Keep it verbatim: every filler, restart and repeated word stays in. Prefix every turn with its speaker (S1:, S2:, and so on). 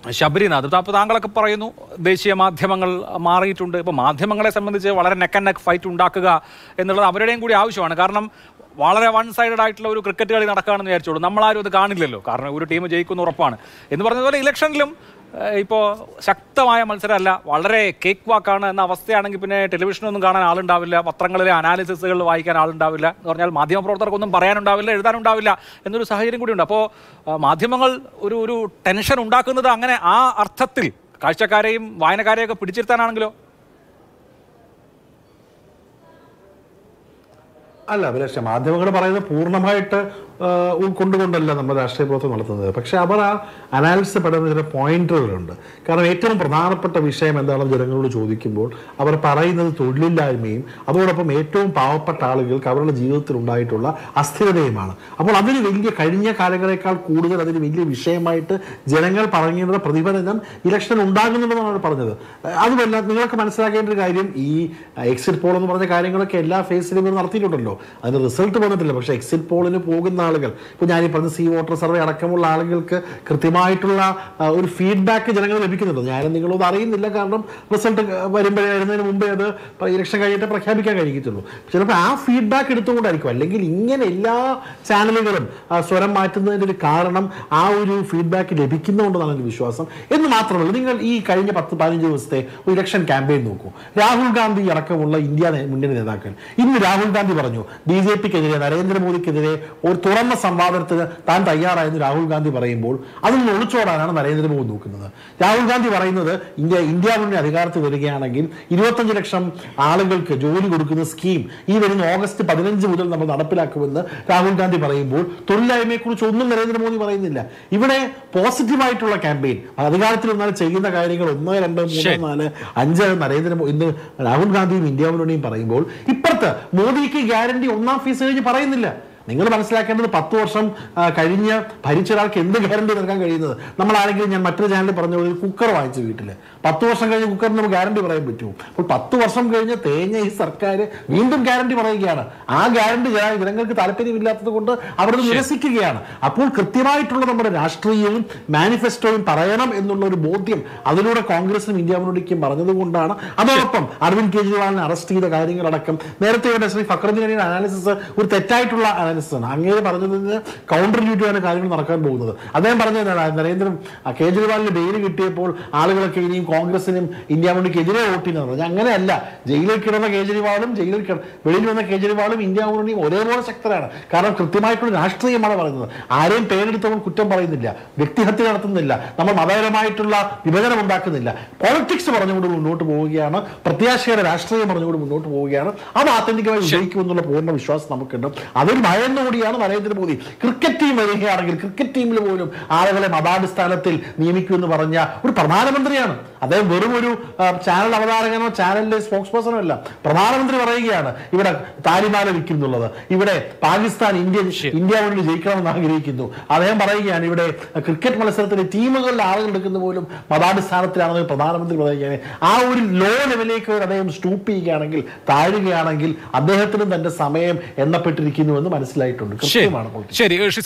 S1: ശബരിനാഥ്. അപ്പോൾ താങ്കളൊക്കെ പറയുന്നു ദേശീയ മാധ്യമങ്ങൾ മാറിയിട്ടുണ്ട്. ഇപ്പോൾ മാധ്യമങ്ങളെ സംബന്ധിച്ച് വളരെ നെക്ക് ആൻഡ് നെക്ക് ഫൈറ്റ് ഉണ്ടാക്കുക എന്നുള്ളത് അവരുടെയും കൂടി ആവശ്യമാണ്. കാരണം വളരെ വൺ സൈഡഡ് ആയിട്ടുള്ള ഒരു ക്രിക്കറ്റ് കളി നടക്കുകയാണെന്ന് വിചാരിച്ചോളൂ, നമ്മളാരും അത് കാണില്ലല്ലോ. കാരണം ഒരു ടീം ജയിക്കുന്ന ഉറപ്പാണ് എന്ന് പറഞ്ഞതുപോലെ ഇലക്ഷനിലും ഇപ്പോൾ ശക്തമായ മത്സരമല്ല, വളരെ കേക്ക് വാക്കാണ് എന്ന അവസ്ഥയാണെങ്കിൽ പിന്നെ ടെലിവിഷനൊന്നും കാണാൻ ആളുണ്ടാവില്ല, പത്രങ്ങളിലെ അനാലിസിസുകൾ വായിക്കാൻ ആളുണ്ടാവില്ല എന്ന് പറഞ്ഞാൽ മാധ്യമപ്രവർത്തകർക്കൊന്നും പറയാനുണ്ടാവില്ല, എഴുതാനുണ്ടാവില്ല എന്നൊരു സാഹചര്യം കൂടിയുണ്ട്. അപ്പോൾ മാധ്യമങ്ങൾ ഒരു ഒരു ടെൻഷൻ ഉണ്ടാക്കുന്നത് അങ്ങനെ ആ അർത്ഥത്തിൽ കാഴ്ചക്കാരെയും വായനക്കാരെയൊക്കെ പിടിച്ചിരുത്താനാണെങ്കിലോ?
S2: അല്ല അഭിലാഷ, മാധ്യമങ്ങൾ പറയുന്നത് പൂർണ്ണമായിട്ട് ഉൾക്കൊണ്ടുകൊണ്ടല്ല നമ്മൾ രാഷ്ട്രീയ പ്രവർത്തനം നടത്തുന്നത്. പക്ഷെ അവർ ആ അനാലിസിസ് പെടുന്ന ചില പോയിന്റുകളുണ്ട്. കാരണം ഏറ്റവും പ്രധാനപ്പെട്ട വിഷയം എന്താണെന്ന് ജനങ്ങളോട് ചോദിക്കുമ്പോൾ അവർ പറയുന്നത് തൊഴിലില്ലായ്മയും അതോടൊപ്പം ഏറ്റവും പാവപ്പെട്ട ആളുകൾക്ക് അവരുടെ ജീവിതത്തിൽ ഉണ്ടായിട്ടുള്ള അസ്ഥിരതയുമാണ്. അപ്പോൾ അതിന് വലിയ കഴിഞ്ഞ കാലങ്ങളെക്കാൾ കൂടുതൽ അതിന് വലിയ വിഷയമായിട്ട് ജനങ്ങൾ പറഞ്ഞിരുന്ന പ്രതിഫലനം ഇലക്ഷൻ ഉണ്ടാകുന്നുണ്ടെന്നാണ് അവർ പറഞ്ഞത്. അതുമല്ല, നിങ്ങൾക്ക് മനസ്സിലാക്കേണ്ട ഒരു കാര്യം, ഈ എക്സിറ്റ് പോൾ എന്ന് പറഞ്ഞ കാര്യങ്ങളൊക്കെ എല്ലാ ഫേസിലും ഇവർ നടത്തിയിട്ടുണ്ടല്ലോ, അതിന് റിസൾട്ട് വന്നിട്ടില്ല. പക്ഷേ എക്സിറ്റ് പോളിന് പോകുന്ന ആളുകൾ, ഇപ്പോൾ ഞാനീ പറഞ്ഞ സി വോട്ടർ സർവേ അടക്കമുള്ള ആളുകൾക്ക് കൃത്യമായിട്ടുള്ള ഒരു ഫീഡ്ബാക്ക് ജനങ്ങൾ ലഭിക്കുന്നുണ്ട്. ഞാനും നിങ്ങളൊന്നും അറിയുന്നില്ല, കാരണം റിസൾട്ട് വരുമ്പോഴേ വരുന്നതിന് മുമ്പേ അത് ഇലക്ഷൻ കഴിഞ്ഞിട്ട് പ്രഖ്യാപിക്കാൻ കഴിയത്തുള്ളൂ. ചിലപ്പോൾ ആ ഫീഡ്ബാക്ക് എടുത്തുകൊണ്ടായിരിക്കും. അല്ലെങ്കിൽ ഇങ്ങനെ എല്ലാ ചാനലുകളും സ്വരം മാറ്റുന്നതിൻ്റെ ഒരു കാരണം ആ ഒരു ഫീഡ്ബാക്ക് ലഭിക്കുന്നതുകൊണ്ടെന്നാണ് എൻ്റെ വിശ്വാസം. എന്ന് മാത്രമല്ല, നിങ്ങൾ ഈ കഴിഞ്ഞ പത്ത് പതിനഞ്ച് ദിവസത്തെ ഒരു ഇലക്ഷൻ ക്യാമ്പയിൻ നോക്കൂ. രാഹുൽ ഗാന്ധി അടക്കമുള്ള ഇന്ത്യ മുന്നണി നേതാക്കൾ ഇന്ന് രാഹുൽ ഗാന്ധി പറഞ്ഞു ബി ജെ പിക്കെതിരെ നരേന്ദ്രമോദിക്കെതിരെ ഒരു തുറന്ന സംവാദത്തിന് താൻ തയ്യാറായെന്ന് രാഹുൽ ഗാന്ധി പറയുമ്പോൾ അതിൽ നിന്ന് ഒളിച്ചോടാനാണ് നരേന്ദ്രമോദി നോക്കുന്നത്. രാഹുൽ ഗാന്ധി പറയുന്നത് ഇന്ത്യ ഇന്ത്യ മുന്നണി അധികാരത്തിൽ വരികയാണെങ്കിൽ ഇരുപത്തഞ്ച് ലക്ഷം ആളുകൾക്ക് ജോലി കൊടുക്കുന്ന സ്കീം ഈ വരുന്ന ഓഗസ്റ്റ് പതിനഞ്ച് മുതൽ നമ്മൾ നടപ്പിലാക്കുമെന്ന് രാഹുൽ ഗാന്ധി പറയുമ്പോൾ തൊഴിലില്ലായ്മയെക്കുറിച്ച് ഒന്നും നരേന്ദ്രമോദി പറയുന്നില്ല. ഇവിടെ പോസിറ്റീവായിട്ടുള്ള ക്യാമ്പയിൻ, അധികാരത്തിൽ വന്നാൽ ചെയ്യുന്ന കാര്യങ്ങൾ ഒന്ന് രണ്ട് മൂന്ന് നാല് അഞ്ച് നരേന്ദ്രമോദി ഇന്ന് രാഹുൽ ഗാന്ധിയും ഇന്ത്യ മുന്നണിയും പറയുമ്പോൾ ഇപ്പുറത്ത് മോദിക്ക് ഗ്യാരണ്ടി ഒന്നാം ഫേസ് കഴിഞ്ഞ് പറയുന്നില്ല. നിങ്ങൾ മനസ്സിലാക്കേണ്ടത്, പത്ത് വർഷം കഴിഞ്ഞ് ഭരിച്ച ഒരാൾക്ക് എന്ത് ഗ്യാരണ്ടി നൽകാൻ കഴിയുന്നത്? നമ്മൾ ആരെങ്കിലും, ഞാൻ മറ്റൊരു ചാനലിൽ പറഞ്ഞ പോലെ കുക്കർ വാങ്ങിച്ചു വീട്ടിൽ, പത്ത് വർഷം കഴിഞ്ഞ് കുക്കറിന് നമുക്ക് ഗ്യാരണ്ടി പറയാൻ പറ്റുമോ? അപ്പോൾ പത്ത് വർഷം കഴിഞ്ഞ് തേഞ്ഞ ഈ സർക്കാർ വീണ്ടും ഗ്യാരണ്ടി പറയുകയാണ്. ആ ഗ്യാരണ്ടി ജനങ്ങൾക്ക് താല്പര്യമില്ലാത്തത് കൊണ്ട് അവർ നിരസിക്കുകയാണ്. അപ്പോൾ കൃത്യമായിട്ടുള്ള നമ്മുടെ രാഷ്ട്രീയവും മാനിഫെസ്റ്റോയും പറയണം എന്നുള്ള ഒരു ബോധ്യം അതിലൂടെ കോൺഗ്രസിനും ഇന്ത്യ മുന്നണിക്കും പറഞ്ഞതുകൊണ്ടാണ്. അതോടൊപ്പം അരവിന്ദ് കെജ്രിവാളിനെ അറസ്റ്റ് ചെയ്ത കാര്യങ്ങളടക്കം നേരത്തെ ശ്രീ ഫക്രുദ്ദീൻ അനാലിസിസ് ഒരു തെറ്റായിട്ടുള്ള അനാലിസിസാണ്. അങ്ങേര് പറഞ്ഞതിന് കൗണ്ടർ ഡ്യൂട്ടിയാണ് കാര്യങ്ങൾ നടക്കാൻ പോകുന്നത്. അദ്ദേഹം പറഞ്ഞതാണ് നരേന്ദ്ര കേജ്രിവാളിന് ബെയിൽ കിട്ടിയപ്പോൾ ആളുകളൊക്കെ ഇനിയും കോൺഗ്രസിനും ഇന്ത്യ മുന്നണിക്ക് എതിരെ വോട്ട് ചെയ്യുന്നത് പറഞ്ഞു. അങ്ങനെയല്ല, ജയിലിൽ കിടന്ന കേജ്രിവാളും ജയിലിൽ വെളിയിൽ വന്ന കേജ്രിവാളും ഇന്ത്യ മുന്നണിയും ഒരേപോലെ ശക്തരാണ്. കാരണം കൃത്യമായിട്ടുള്ള രാഷ്ട്രീയമാണ് പറയുന്നത്. ആരെയും പേരെടുത്തവർ കുറ്റം പറയുന്നില്ല, വ്യക്തിഹത്യ നടത്തുന്നില്ല, നമ്മൾ മതപരമായിട്ടുള്ള വിഭജനം ഉണ്ടാക്കുന്നില്ല. പോളിറ്റിക്സ് പറഞ്ഞുകൊണ്ട് മുന്നോട്ട് പോവുകയാണ്, പ്രത്യാശയുടെ രാഷ്ട്രീയം പറഞ്ഞുകൊണ്ട് മുന്നോട്ട് പോവുകയാണ്. അത് ആത്യന്തികമായി വിജയിക്കുമെന്നുള്ള പൂർണ്ണ വിശ്വാസം നമുക്കുണ്ട്. അതിൽ ഭയന്നുകൂടിയാണ് നരേന്ദ്രമോദി ക്രിക്കറ്റ് ടീം വരികയാണെങ്കിൽ ക്രിക്കറ്റ് ടീമിൽ പോലും ആളുകളെ മതാടിസ്ഥാനത്തിൽ നിയമിക്കുമെന്ന് പറഞ്ഞ ഒരു പ്രധാനമന്ത്രിയാണ്. അദ്ദേഹം വെറും ഒരു ചാനൽ അവതാരകനോ ചാനലിലെ സ്പോക്സ് പേഴ്സണോ അല്ല. പ്രധാനമന്ത്രി പറയുകയാണ് ഇവിടെ താലിമാല വിൽക്കും എന്നുള്ളത്, ഇവിടെ പാകിസ്ഥാൻ ഇന്ത്യ ഇന്ത്യ മുന്നിൽ ജയിക്കണമെന്ന് ആഗ്രഹിക്കുന്നു. അദ്ദേഹം പറയുകയാണ് ഇവിടെ ക്രിക്കറ്റ് മത്സരത്തിലെ ടീമുകളിലെ ആളുകൾ എടുക്കുന്ന പോലും മതാടിസ്ഥാനത്തിലാണെന്ന് പ്രധാനമന്ത്രി പറയുകയാണ്. ആ ഒരു ലോ ലെവലിലേക്ക് അദ്ദേഹം സ്റ്റൂപ്പ് ചെയ്യുകയാണെങ്കിൽ, താഴുകയാണെങ്കിൽ അദ്ദേഹത്തിനും തന്റെ സമയം എണ്ണപ്പെട്ടിരിക്കുന്നുവെന്ന് മനസ്സിലായിട്ടുണ്ട്. കൃത്യമാണ്.
S1: ശരി.